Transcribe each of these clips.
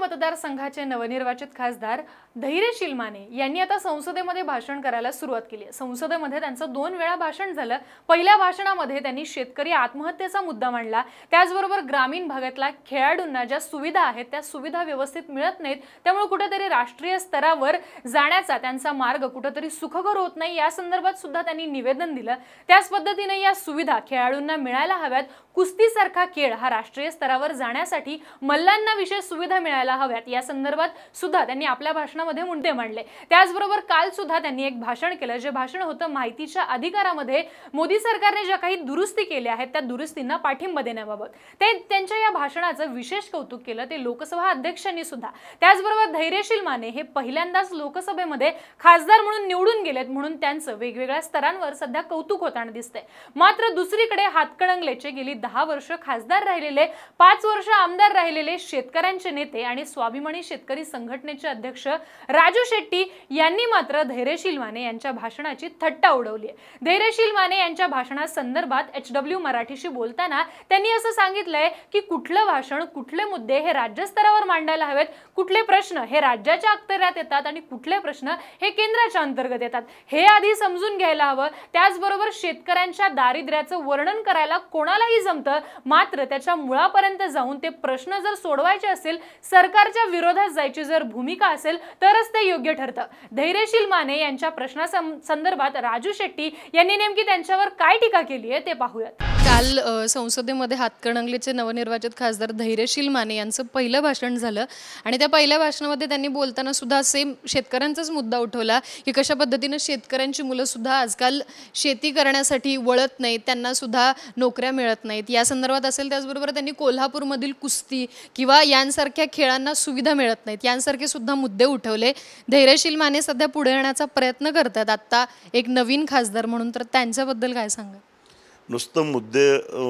मतदारसंघाचे नवनिर्वाचित खासदार धैर्यशील माने यांनी आता संसदेमध्ये भाषण करायला सुरुवात केली आहे। संसदेमध्ये त्यांचं 2 वेळा भाषण झालं। पहिल्या भाषणामध्ये त्यांनी शेतकरी आत्महत्येचा मुद्दा मांडला, त्याचबरोबर ग्रामीण भागातल्या खेळाडूंना ज्या सुविधा आहेत त्या सुविधा व्यवस्थित मिळत नाहीत, त्यामुळे कुठेतरी राष्ट्रीय स्तरावर जाण्याचा त्यांचा मार्ग कुठेतरी सुखकर होत नाही, या संदर्भात सुद्धा त्यांनी निवेदन दिलं। त्याच पद्धतीने या सुविधा खेळाडूंना मिळायला हव्यात। कुस्तीसारखा खेळ हा राष्ट्रीय स्तरावर जाण्यासाठी मल्लांना विशेष सुविधा मिळायला हव्यात, या संदर्भात सुद्धा त्यांनी आपल्या भाषणामध्ये मुद्दे मांडले। त्याचबरोबर काल सुद्धा त्यांनी एक भाषण केलं, जे भाषण होतं माहितीच्या अधिकारामध्ये मोदी सरकारने ज्या काही दुरुस्ती केल्या आहेत त्या दुरुस्तींना पाठिंबा देण्याबाबत। ते त्यांच्या या भाषणाचं विशेष कौतुक केलं ते लोकसभा अध्यक्षांनी सुद्धा। त्याचबरोबर धैर्यशील माने हे पहिल्यांदाच लोकसभेमध्ये खासदार म्हणून निवडून गेलेत, म्हणून त्यांचं वेगवेगळ्या स्तरांवर सध्या कौतुक होताना दिसतंय। मात्र दुसरीकडे हातकणंगलेचे गेली 10 वर्ष खासदार राहिलेले, 5 वर्ष आमदार राहिलेले शेतकऱ्यांचे नेते आणि स्वाभिमानी शेतकरी संघटनेचे अध्यक्ष राजू शेट्टी यांनी मात्र धैर्यशील माने यांच्या भाषणाची थट्टा उडवली आहे। धैर्यशील माने यांच्या भाषणासंदर्भात HW मराठीशी बोलताना त्यांनी असं सांगितलंय की कुठलं भाषण, कुठले मुद्दे हे राज्य स्तरावर मांडायला हवेत, कुठले प्रश्न हे राज्याच्या अखत्यारीत येतात आणि कुठले प्रश्न हे केंद्राच्या अंतर्गत येतात, हे आधी समजून घ्यायला हवं। त्याचबरोबर शेतकऱ्यांच्या दारिद्र्याचं वर्णन करायला कोणालाही जमतं, मात्र त्याच्या मुळापर्यंत जाऊन ते प्रश्न जर सोडवायचे असेल, सरकारच्या विरोधात जायची जर भूमिका असेल तरच ते योग्य ठरतं। धैर्यशील माने यांच्या प्रश्नासंदर्भात राजू शेट्टी यांनी नेमकी त्यांच्यावर काय टीका केली आहे ते पाहूयात। काल संसदेमध्ये हातकणंगलेचे नवनिर्वाचित खासदार धैर्यशील माने यांचं पहिलं भाषण झालं आणि त्या पहिल्या भाषणामध्ये त्यांनी बोलताना सुद्धा सेम शेतकऱ्यांचाच मुद्दा उठवला की कशा पद्धतीने शेतकऱ्यांची मुलं सुद्धा आजकाल शेती करण्यासाठी वळत नाहीत, त्यांना सुद्धा नोकऱ्या मिळत नाहीत, या संदर्भात असेल। त्याचबरोबर त्यांनी कोल्हापूरमधील कुस्ती किंवा यांसारख्या खेळांना सुविधा मिळत नाहीत, यांसारखे सुद्धा मुद्दे उठवले। धैर्यशील माने सध्या पुढे येण्याचा प्रयत्न करतात आता एक नवीन खासदार म्हणून, तर त्यांच्याबद्दल काय सांगा? नुसतं मुद्दे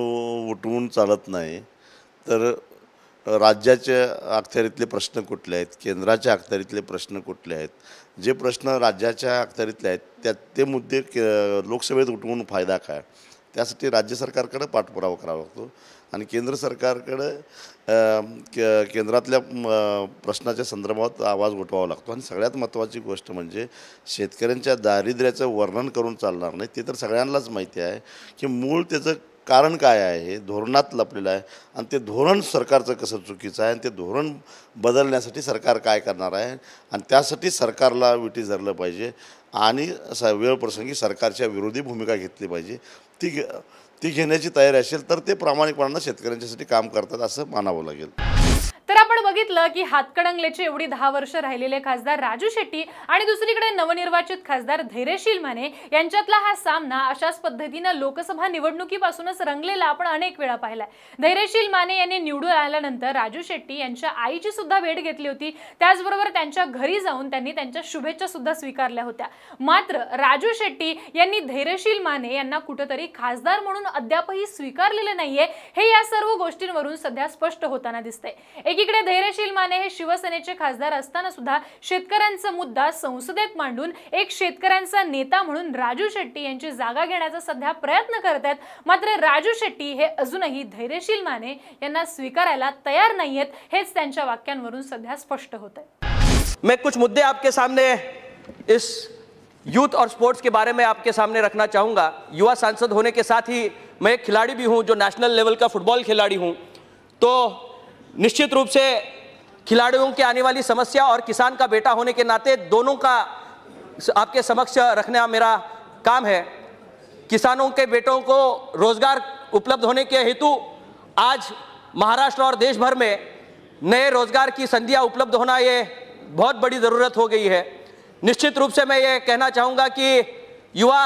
उठवून चालत नाही, तर राज्याच्या अखत्यारीतले प्रश्न कुठले आहेत, केंद्राच्या अखत्यारीतले प्रश्न कुठले आहेत, जे प्रश्न राज्याच्या अखत्यारीतले आहेत ते मुद्दे लोकसभेत उठवून फायदा काय, त्यासाठी राज्य सरकारकडे पाठपुरावा करावा लागतो आणि केंद्र सरकारकडे केंद्रातल्या प्रश्नाच्या संदर्भात आवाज उठवावा लागतो। आणि सगळ्यात महत्त्वाची गोष्ट म्हणजे शेतकऱ्यांच्या दारिद्र्याचं वर्णन करून चालणार नाही, ते तर सगळ्यांनाच माहिती आहे की मूळ त्याचं कारण काय आहे, हे धोरणात लपलेलं आहे आणि ते धोरण सरकारचं कसं चुकीचं आहे आणि ते धोरण बदलण्यासाठी सरकार काय करणार आहे आणि त्यासाठी सरकारला विटी धरलं पाहिजे आणि वेळप्रसंगी सरकारच्या विरोधी भूमिका घेतली पाहिजे। ती घेण्याची तयारी असेल तर ते प्रामाणिकपणाने शेतकऱ्यांच्यासाठी काम करतात असं मानावं लागेल। तर आपण बघितलं की हातकणंगलेचे एवढी 10 वर्ष राहिलेले खासदार राजू शेट्टी आणि दुसरीकडे नवनिर्वाचित खासदार धैर्यशील माने यांच्यातला हा सामना अशाच पद्धतीने लोकसभा निवडणुकीपासूनच रंगलेला आपण अनेक वेळा पाहिलाय। धैर्यशील माने यांनी निवडून आल्यानंतर राजू शेट्टी यांच्या आईची सुद्धा भेट घेतली होती, त्याचबरोबर त्यांच्या घरी जाऊन त्यांनी त्यांच्या शुभेच्छा सुद्धा स्वीकारल्या होत्या। मात्र राजू शेट्टी यांनी धैर्यशील माने यांना कुठेतरी खासदार म्हणून अद्यापही स्वीकारलेले नाहीये, हे या सर्व गोष्टींवरून सध्या स्पष्ट होताना दिसतंय। एकीकडे धैर्यशील माने हे शिवसेनेचे खासदार असताना सुद्धा शेतकऱ्यांचा मुद्दा संसदेत मांडून एक शेतकऱ्यांचा नेता म्हणून राजू शेट्टी यांची जागा घेण्याचा सध्या प्रयत्न करत आहेत, मात्र राजू शेट्टी हे अजूनही धैर्यशील माने यांना स्वीकारायला तयार नाहीयेत, हेच त्यांच्या वाक्यांवरून सध्या स्पष्ट होतंय। मैं कुछ मुद्दे आपके सामने इस यूथ और स्पोर्ट्स के बारे में आपके सामने रखना चाहूँगा। युवा सांसद होने के साथ ही मैं एक खिलाड़ी भी हूँ जो नेशनल लेवल का फुटबॉल खिलाड़ी हूँ, तो निश्चित रूप से खिलाड़ियों की आने वाली समस्या और किसान का बेटा होने के नाते दोनों का आपके समक्ष रखना मेरा काम है। किसानों के बेटों को रोजगार उपलब्ध होने के हेतु आज महाराष्ट्र और देश भर में नए रोजगार की संधियां उपलब्ध होना ये बहुत बड़ी ज़रूरत हो गई है। निश्चित रूप से मैं ये कहना चाहूँगा कि युवा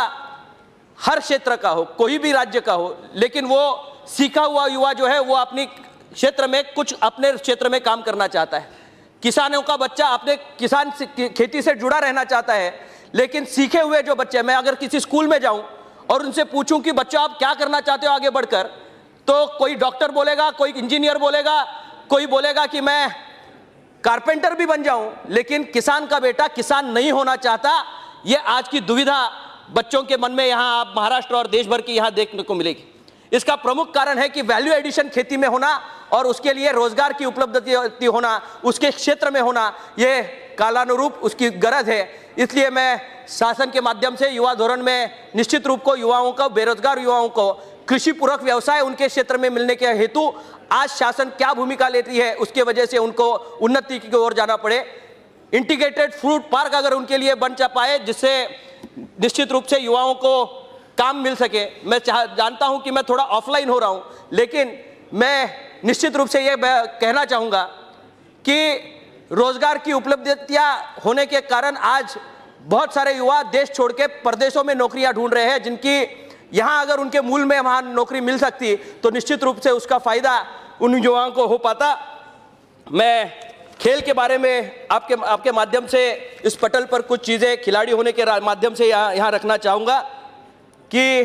हर क्षेत्र का हो, कोई भी राज्य का हो, लेकिन वो सीखा हुआ युवा जो है वो अपनी क्षेत्र में कुछ अपने क्षेत्र में काम करना चाहता है। किसानों का बच्चा अपने किसान खेती से जुड़ा रहना चाहता है, लेकिन सीखे हुए जो बच्चे, मैं अगर किसी स्कूल में जाऊं और उनसे पूछूं कि बच्चों आप क्या करना चाहते हो आगे बढ़कर, तो कोई डॉक्टर बोलेगा, कोई इंजीनियर बोलेगा, कोई बोलेगा कि मैं कारपेंटर भी बन जाऊं, लेकिन किसान का बेटा किसान नहीं होना चाहता। ये आज की दुविधा बच्चों के मन में यहाँ आप महाराष्ट्र और देश भर की यहाँ देखने को मिलेगी। इसका प्रमुख कारण है कि वैल्यू एडिशन खेती में होना और उसके लिए रोजगार की उपलब्धि होना, उसके क्षेत्र में होना, ये कालानुरूप उसकी गरज है। इसलिए मैं शासन के माध्यम से युवा धोरण में निश्चित रूप को युवाओं को, बेरोजगार युवाओं को कृषि पूरक व्यवसाय उनके क्षेत्र में मिलने के हेतु आज शासन क्या भूमिका लेती है, उसके वजह से उनको उन्नति की ओर जाना पड़े। इंटीग्रेटेड फ्रूट पार्क अगर उनके लिए बन पाए, जिससे निश्चित रूप से युवाओं को काम मिल सके। मैं जानता हूं कि मैं थोड़ा ऑफलाइन हो रहा हूं, लेकिन मैं निश्चित रूप से ये कहना चाहूँगा कि रोजगार की उपलब्धियां होने के कारण आज बहुत सारे युवा देश छोड़ के परदेशों में नौकरियां ढूंढ रहे हैं, जिनकी यहाँ अगर उनके मूल में वहाँ नौकरी मिल सकती तो निश्चित रूप से उसका फायदा उन युवाओं को हो पाता। मैं खेल के बारे में आपके माध्यम से इस पटल पर कुछ चीज़ें खिलाड़ी होने के माध्यम से यहाँ रखना चाहूँगा कि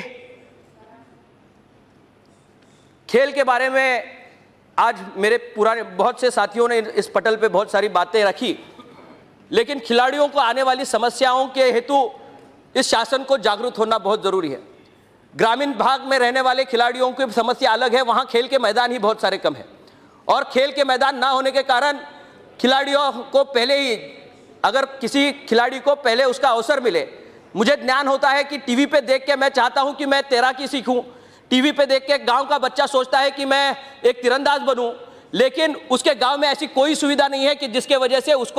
खेल के बारे में आज मेरे पुराने बहुत से साथियों ने इस पटल पे बहुत सारी बातें रखी, लेकिन खिलाड़ियों को आने वाली समस्याओं के हेतु इस शासन को जागरूक होना बहुत ज़रूरी है। ग्रामीण भाग में रहने वाले खिलाड़ियों की समस्या अलग है, वहाँ खेल के मैदान ही बहुत सारे कम हैं, और खेल के मैदान ना होने के कारण खिलाड़ियों को पहले ही, अगर किसी खिलाड़ी को पहले उसका अवसर मिले, मुझे ज्ञान होता है कि टीवी पे देख के मैं चाहता हूँ कि मैं तैराकी सीखूँ, टीवी पे देख के गांव का बच्चा सोचता है कि मैं एक तीरंदाज बनूं, लेकिन उसके गांव में ऐसी कोई सुविधा नहीं है कि जिसके वजह से उसको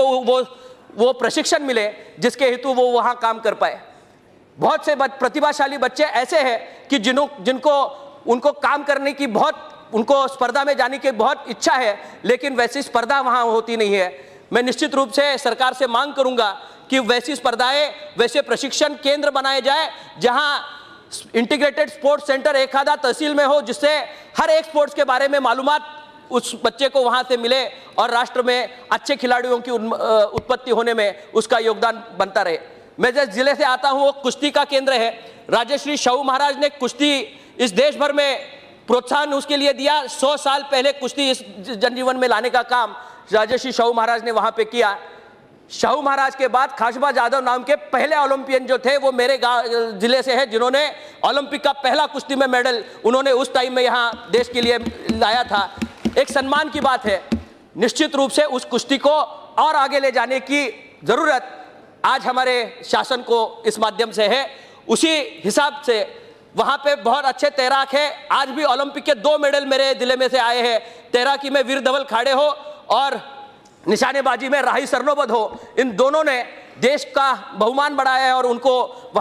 वो प्रशिक्षण मिले जिसके हेतु वो वहां काम कर पाए। बहुत से प्रतिभाशाली बच्चे ऐसे हैं कि जिनको उनको काम करने की उनको स्पर्धा में जाने की बहुत इच्छा है, लेकिन वैसी स्पर्धा वहां होती नहीं है। मैं निश्चित रूप से सरकार से मांग करूंगा कि वैसी स्पर्धाएं, वैसे प्रशिक्षण केंद्र बनाए जाए जहां इंटीग्रेटेड स्पोर्ट्स सेंटर एक आधा तहसील में हो, जिससे हर एक स्पोर्ट्स के बारे में मालूमात उस बच्चे को वहां से मिले और राष्ट्र में अच्छे खिलाड़ियों की उत्पत्ति होने में उसका योगदान बनता रहे। मैं जिस जिले से आता हूं वो कुश्ती का केंद्र है। राजश्री शाहू महाराज ने कुश्ती इस देश भर में प्रोत्साहन उसके लिए दिया। 100 साल पहले कुश्ती इस जनजीवन में लाने का काम राजश्री शाहू महाराज ने वहां पे किया। शाहू महाराज के बाद खाशबा जाधव नाम के पहले ओलंपियन जो थे वो मेरे जिले से हैं, जिन्होंने ओलंपिक का पहला कुश्ती में मेडल उन्होंने उस टाइम में यहाँ देश के लिए लाया था। एक सम्मान की बात है। निश्चित रूप से उस कुश्ती को और आगे ले जाने की जरूरत आज हमारे शासन को इस माध्यम से है। उसी हिसाब से वहाँ पे बहुत अच्छे तैराक है। आज भी ओलंपिक के 2 मेडल मेरे जिले में से आए हैं। तैराकी में वीर धवल खाड़े हो और निशानेबाजी में राही सरनोबत हो, इन दोनों ने देश का बहुमान बढ़ाया है और उनको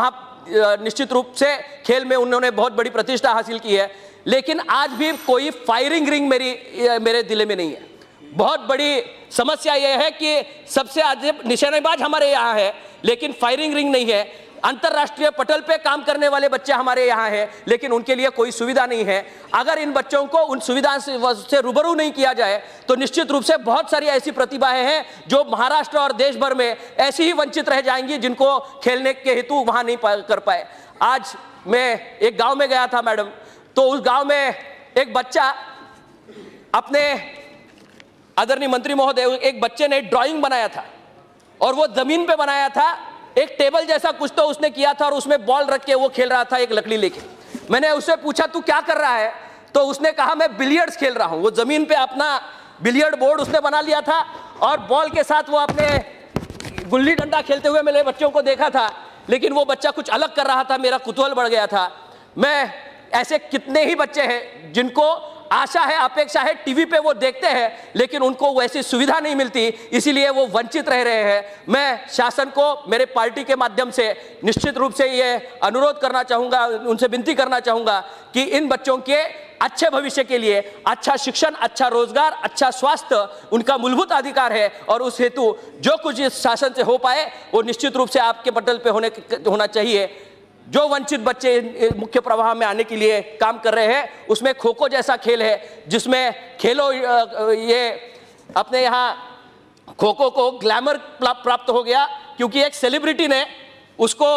वहाँ निश्चित रूप से खेल में उन्होंने बहुत बड़ी प्रतिष्ठा हासिल की है। लेकिन आज भी कोई फायरिंग रिंग मेरे जिले में नहीं है। बहुत बड़ी समस्या यह है कि सबसे आज निशानेबाज हमारे यहाँ है, लेकिन फायरिंग रिंग नहीं है। अंतर्राष्ट्रीय पटल पे काम करने वाले बच्चे हमारे यहाँ हैं, लेकिन उनके लिए कोई सुविधा नहीं है। अगर इन बच्चों को उन सुविधा से रूबरू नहीं किया जाए तो निश्चित रूप से बहुत सारी ऐसी प्रतिभाएं हैं जो महाराष्ट्र और देश भर में ऐसी ही वंचित रह जाएंगी, जिनको खेलने के हेतु वहाँ नहीं कर पाए। आज मैं एक गाँव में गया था मैडम, तो उस गाँव में एक बच्चा अपने आदरणीय मंत्री महोदय, एक बच्चे ने ड्राइंग बनाया था और वो जमीन पे बनाया था। एक टेबल जैसा कुछ तो उसने किया था और उसमें बॉल रख के वो खेल रहा था एक लकड़ी लेके। मैंने उससे पूछा तू क्या कर रहा है, तो उसने कहा मैं बिलियर्ड्स खेल रहा हूँ। वो जमीन पे अपना बिलियर्ड बोर्ड उसने बना लिया था और बॉल के साथ वो अपने गुल्ली डंडा खेलते हुए मेरे बच्चों को देखा था, लेकिन वो बच्चा कुछ अलग कर रहा था। मेरा कुतूहल बढ़ गया था। मैं ऐसे कितने ही बच्चे हैं जिनको आशा है, अपेक्षा है, टीवी पे वो देखते हैं, लेकिन उनको वैसी सुविधा नहीं मिलती, इसीलिए वो वंचित रह रहे हैं। मैं शासन को मेरे पार्टी के माध्यम से निश्चित रूप से ये अनुरोध करना चाहूँगा, उनसे विनती करना चाहूँगा कि इन बच्चों के अच्छे भविष्य के लिए अच्छा शिक्षण, अच्छा रोजगार, अच्छा स्वास्थ्य उनका मूलभूत अधिकार है और उस हेतु जो कुछ इस शासन से हो पाए वो निश्चित रूप से आपके पटल पे होना चाहिए। जो वंचित बच्चे मुख्य प्रवाह में आने के लिए काम कर रहे हैं, उसमें खो खो जैसा खेल है, जिसमें खेलो ये अपने यहाँ खो खो को ग्लैमर प्राप्त हो गया क्योंकि एक सेलिब्रिटी ने उसको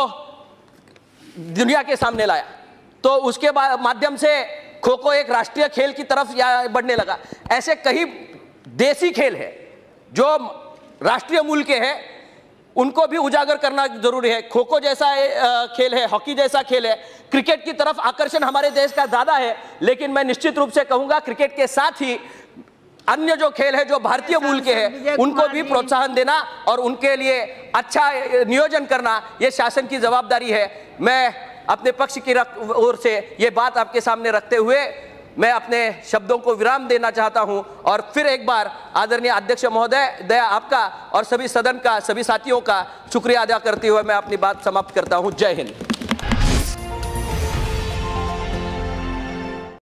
दुनिया के सामने लाया, तो उसके माध्यम से खो खो एक राष्ट्रीय खेल की तरफ बढ़ने लगा। ऐसे कई देसी खेल है जो राष्ट्रीय मूल के हैं, उनको भी उजागर करना जरूरी है। खो खो जैसा खेल है, हॉकी जैसा खेल है, क्रिकेट की तरफ आकर्षण हमारे देश का ज़्यादा है, लेकिन मैं निश्चित रूप से कहूँगा क्रिकेट के साथ ही अन्य जो खेल है जो भारतीय मूल के हैं उनको भी प्रोत्साहन देना और उनके लिए अच्छा नियोजन करना ये शासन की जवाबदारी है। मैं अपने पक्ष की ओर से ये बात आपके सामने रखते हुए मैं अपने शब्दों को विराम देना चाहता हूं और फिर एक बार आदरणीय अध्यक्ष महोदय दया आपका और सभी सदन का, सभी साथियों का शुक्रिया अदा करते हुए मैं अपनी बात समाप्त करता हूं। जय हिंद।